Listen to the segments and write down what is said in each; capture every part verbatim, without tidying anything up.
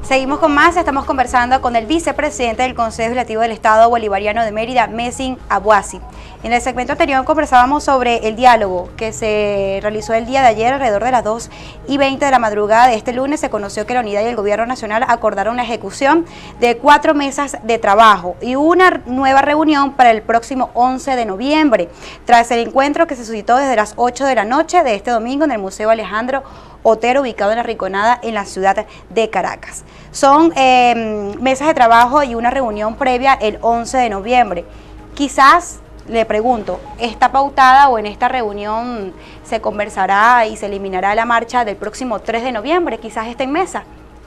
Seguimos con más, estamos conversando con el vicepresidente del Consejo Legislativo del Estado Bolivariano de Mérida, Mesín Abuasi. En el segmento anterior conversábamos sobre el diálogo que se realizó el día de ayer alrededor de las dos y veinte de la madrugada de este lunes. Se conoció que la Unidad y el Gobierno Nacional acordaron la ejecución de cuatro mesas de trabajo y una nueva reunión para el próximo once de noviembre, tras el encuentro que se suscitó desde las ocho de la noche de este domingo en el Museo Alejandro Otero, ubicado en La Rinconada, en la ciudad de Caracas. Son eh, mesas de trabajo y una reunión previa el once de noviembre. Quizás, le pregunto, ¿está pautada o en esta reunión se conversará y se eliminará la marcha del próximo tres de noviembre? ¿Quizás está en mesa?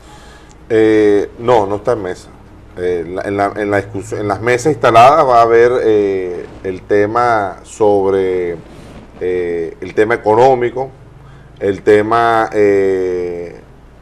Eh, no, no está en mesa. Eh, en, la, en, la, en, la discusión, en las mesas instaladas va a haber eh, el tema sobre eh, el tema económico, el tema eh,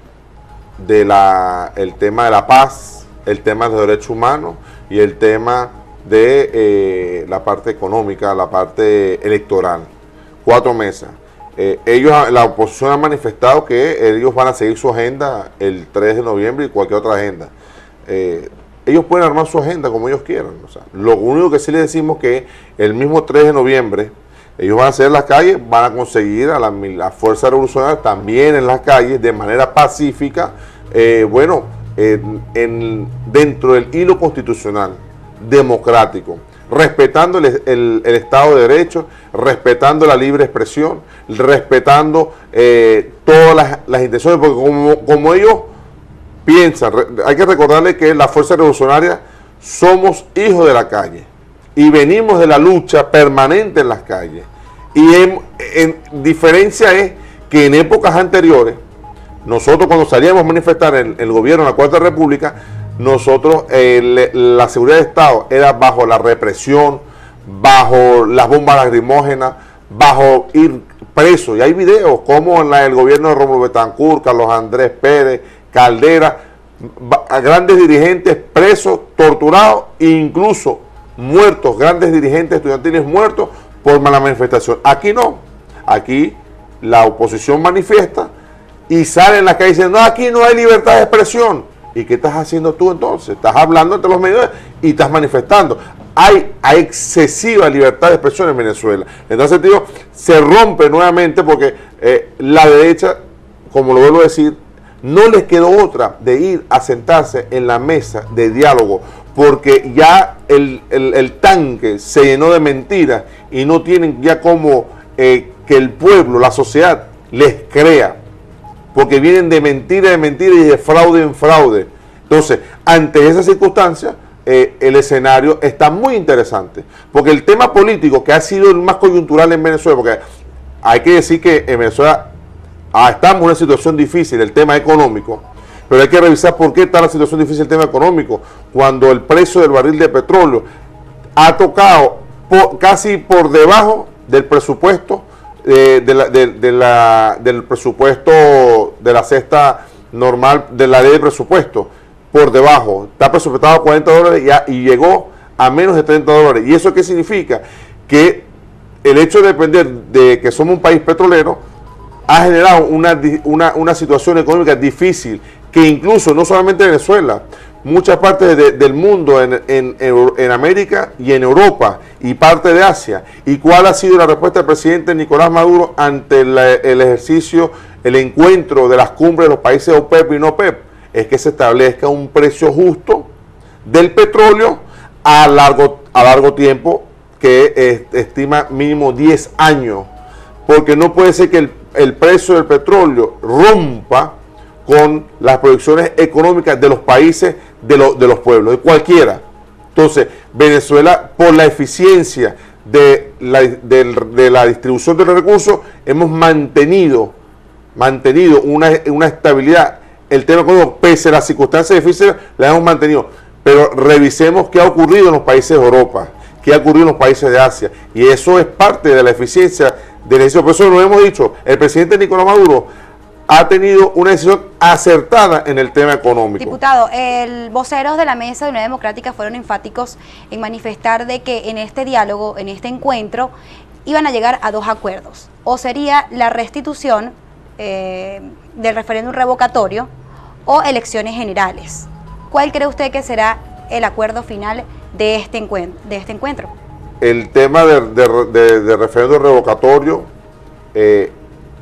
de la el tema de la paz, el tema de los derechos humanos y el tema de eh, la parte económica, la parte electoral. Cuatro mesas. Eh, ellos, la oposición ha manifestado que ellos van a seguir su agenda el tres de noviembre y cualquier otra agenda. Eh, ellos pueden armar su agenda como ellos quieran. O sea, lo único que sí les decimos que el mismo tres de noviembre ellos van a hacer en las calles, van a conseguir a la, la fuerza revolucionaria también en las calles de manera pacífica, eh, bueno, en, en, dentro del hilo constitucional, democrático, respetando el, el, el Estado de Derecho, respetando la libre expresión, respetando eh, todas las, las intenciones, porque como, como ellos piensan, hay que recordarles que la fuerza revolucionaria somos hijos de la calle y venimos de la lucha permanente en las calles. Y en, en diferencia es que en épocas anteriores, nosotros cuando salíamos a manifestar el, el gobierno de la Cuarta República, nosotros, eh, le, la seguridad de Estado era bajo la represión, bajo las bombas lacrimógenas, bajo ir preso. Y hay videos como en la, el gobierno de Rómulo Betancourt, Carlos Andrés Pérez, Caldera, a grandes dirigentes presos, torturados e incluso muertos, grandes dirigentes estudiantiles muertos por mala manifestación. Aquí no, aquí la oposición manifiesta y sale en la calle diciendo, no, aquí no hay libertad de expresión. ¿Y qué estás haciendo tú entonces? Estás hablando entre los medios y estás manifestando. Hay, hay excesiva libertad de expresión en Venezuela. En ese sentido, se rompe nuevamente porque eh, la derecha, como lo vuelvo a decir, no les quedó otra de ir a sentarse en la mesa de diálogo, porque ya el, el, el tanque se llenó de mentiras y no tienen ya como eh, que el pueblo, la sociedad, les crea, porque vienen de mentira en mentira y de fraude en fraude. Entonces, ante esa circunstancia, eh, el escenario está muy interesante, porque el tema político, que ha sido el más coyuntural en Venezuela, porque hay que decir que en Venezuela ah, estamos en una situación difícil, el tema económico, pero hay que revisar por qué está la situación difícil el tema económico, cuando el precio del barril de petróleo ha tocado por, casi por debajo del presupuesto eh, de la, de, de la, del presupuesto de la cesta normal de la ley de presupuesto, por debajo, está presupuestado a cuarenta dólares y, a, y llegó a menos de treinta dólares. ¿Y eso qué significa? Que el hecho de depender de que somos un país petrolero ha generado una, una, una situación económica difícil, que incluso no solamente en Venezuela, muchas partes de, del mundo, en, en, en América y en Europa y parte de Asia. ¿Y cuál ha sido la respuesta del presidente Nicolás Maduro ante la, el ejercicio, el encuentro de las cumbres de los países OPEP y no OPEP? Es que se establezca un precio justo del petróleo a largo, a largo tiempo, que eh, estima mínimo diez años, porque no puede ser que el, el precio del petróleo rompa con las proyecciones económicas de los países, de, lo, de los pueblos, de cualquiera. Entonces, Venezuela, por la eficiencia de la, de, de la distribución de los recursos, hemos mantenido, mantenido una, una estabilidad. El tema económico, pese a las circunstancias difíciles, la hemos mantenido. Pero revisemos qué ha ocurrido en los países de Europa, qué ha ocurrido en los países de Asia. Y eso es parte de la eficiencia del ejercicio. Por eso lo hemos dicho, el presidente Nicolás Maduro ha tenido una decisión acertada en el tema económico. Diputado, el voceros de la Mesa de Unidad Democrática fueron enfáticos en manifestar de que en este diálogo, en este encuentro, iban a llegar a dos acuerdos. O sería la restitución eh, del referéndum revocatorio, o elecciones generales. ¿Cuál cree usted que será el acuerdo final de este encuentro? De este encuentro? El tema de, de, de, de referéndum revocatorio, eh,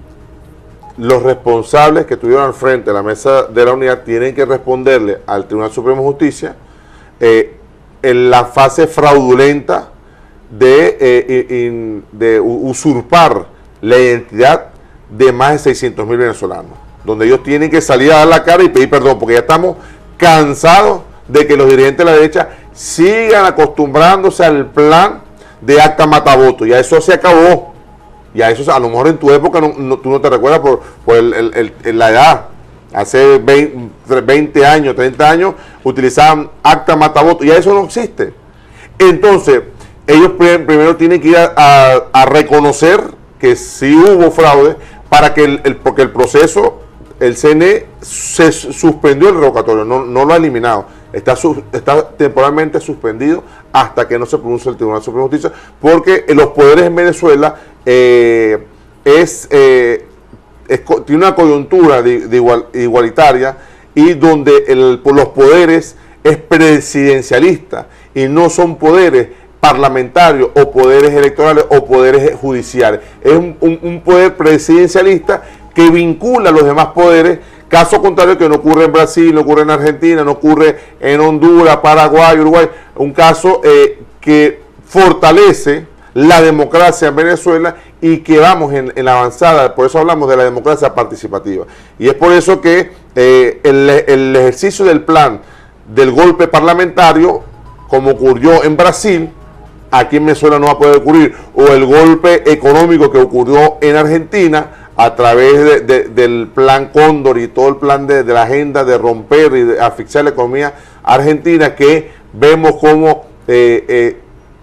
los responsables que estuvieron al frente de la mesa de la unidad tienen que responderle al Tribunal Supremo de Justicia eh, en la fase fraudulenta de, eh, in, de usurpar la identidad de más de seiscientos mil venezolanos, donde ellos tienen que salir a dar la cara y pedir perdón, porque ya estamos cansados de que los dirigentes de la derecha sigan acostumbrándose al plan de acta matavoto. Ya eso se acabó. Ya eso, a lo mejor en tu época no, no, tú no te recuerdas por, por el, el, el, la edad. Hace veinte años, treinta años, utilizaban acta matavoto. Ya eso no existe. Entonces, ellos primero tienen que ir a, a, a reconocer que sí hubo fraude, para que el, el, porque el proceso, el C N E se suspendió el revocatorio, no, no lo ha eliminado. Está, su, está temporalmente suspendido hasta que no se pronuncie el Tribunal Supremo de Justicia, porque los poderes en Venezuela eh, es, eh, es, tiene una coyuntura de, de igual, igualitaria, y donde el, los poderes es presidencialista y no son poderes parlamentarios o poderes electorales o poderes judiciales. Es un, un, un poder presidencialista que vincula a los demás poderes. Caso contrario que no ocurre en Brasil, no ocurre en Argentina, no ocurre en Honduras, Paraguay, Uruguay. Un caso eh, que fortalece la democracia en Venezuela y que vamos en, en la avanzada. Por eso hablamos de la democracia participativa. Y es por eso que eh, el, el ejercicio del plan del golpe parlamentario, como ocurrió en Brasil, aquí en Venezuela no va a poder ocurrir. O el golpe económico que ocurrió en Argentina, a través de, de, del plan Cóndor y todo el plan de, de la agenda de romper y de asfixiar la economía argentina, que vemos cómo eh, eh,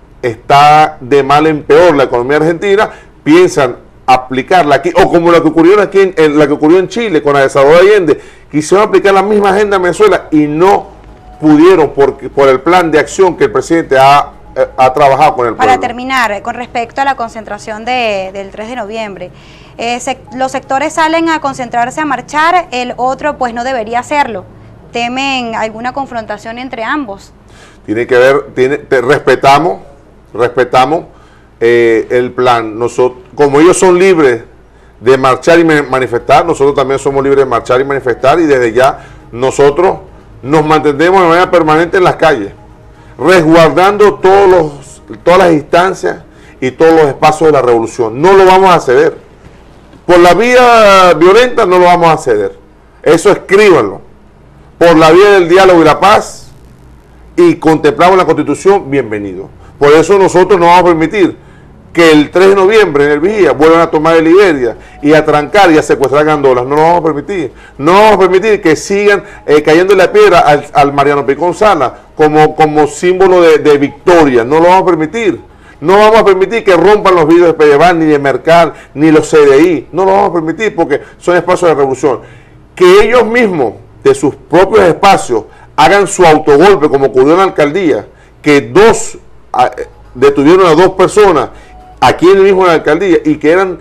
está de mal en peor la economía argentina, piensan aplicarla aquí, o como la que ocurrió aquí en, en la que ocurrió en Chile con la de Salvador Allende, quisieron aplicar la misma agenda en Venezuela y no pudieron por, por el plan de acción que el presidente ha, eh, ha trabajado con el pueblo. Para terminar, con respecto a la concentración de, del tres de noviembre, Eh, se, los sectores salen a concentrarse, a marchar, el otro pues no debería hacerlo. ¿Temen alguna confrontación entre ambos? Tiene que ver, tiene, te, respetamos, respetamos eh, el plan. Nosotros, como ellos son libres de marchar y manifestar, nosotros también somos libres de marchar y manifestar, y desde ya nosotros nos mantenemos de manera permanente en las calles, resguardando todos los, todas las instancias y todos los espacios de la revolución. No lo vamos a ceder. Por la vía violenta no lo vamos a ceder. Eso escríbanlo. Por la vía del diálogo y la paz, y contemplamos la Constitución, bienvenido. Por eso nosotros no vamos a permitir que el tres de noviembre en el Vigía vuelvan a tomar el Liberia y a trancar y a secuestrar gandolas. No lo vamos a permitir. No vamos a permitir que sigan eh, cayendo la piedra al, al Mariano Picón Sala como, como símbolo de, de victoria. No lo vamos a permitir. No vamos a permitir que rompan los vidrios de Pedeval, ni de Mercal, ni los C D I. No lo vamos a permitir porque son espacios de revolución. Que ellos mismos, de sus propios espacios, hagan su autogolpe, como ocurrió en la alcaldía, que dos a, detuvieron a dos personas aquí mismo en la alcaldía, y que eran,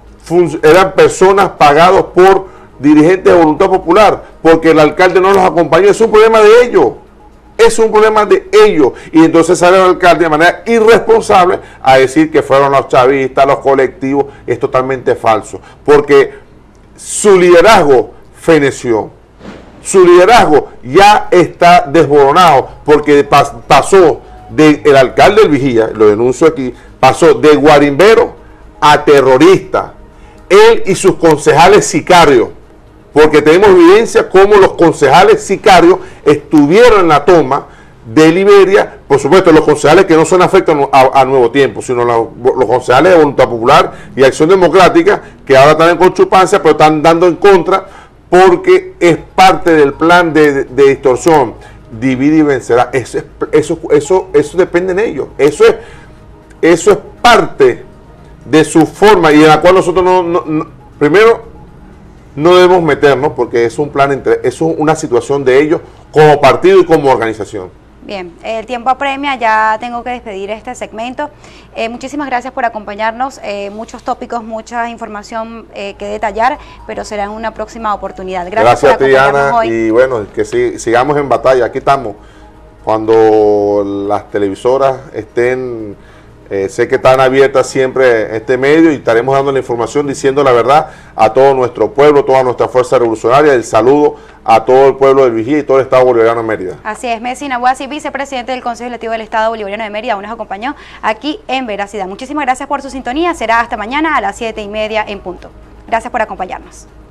eran personas pagadas por dirigentes de Voluntad Popular, porque el alcalde no los acompañó. Es un problema de ellos. Es un problema de ellos. Y entonces sale el alcalde de manera irresponsable a decir que fueron los chavistas, los colectivos. Es totalmente falso, porque su liderazgo feneció. Su liderazgo ya está desboronado, porque pas, pasó del alcalde del Vigía, lo denuncio aquí, pasó de guarimbero a terrorista. Él y sus concejales sicarios, porque tenemos evidencia cómo los concejales sicarios estuvieron en la toma de Liberia. Por supuesto, los concejales que no son afectos a, a Nuevo Tiempo, sino los, los concejales de Voluntad Popular y Acción Democrática, que ahora están en conchupancia, pero están dando en contra, porque es parte del plan de, de, de distorsión. Divide y vencerá. Eso, es, eso, eso, eso depende de ellos. Eso es, eso es parte de su forma, y en la cual nosotros no, no, no primero, no debemos meternos, porque es un plan entre, es una situación de ellos como partido y como organización. Bien, el tiempo apremia, ya tengo que despedir este segmento. Eh, muchísimas gracias por acompañarnos, eh, muchos tópicos, mucha información eh, que detallar, pero será en una próxima oportunidad. Gracias, gracias por a ti, acompañarnos Ana, hoy. Y bueno, que si, sigamos en batalla, aquí estamos. Cuando las televisoras estén, eh, sé que están abiertas siempre este medio y estaremos dando la información, diciendo la verdad a todo nuestro pueblo, toda nuestra fuerza revolucionaria. El saludo a todo el pueblo del Vigía y todo el Estado Bolivariano de Mérida. Así es, Messing Abuasi, vicepresidente del Consejo Legislativo del Estado Bolivariano de Mérida, aún nos acompañó aquí en Veracidad. Muchísimas gracias por su sintonía, será hasta mañana a las siete y media en punto. Gracias por acompañarnos.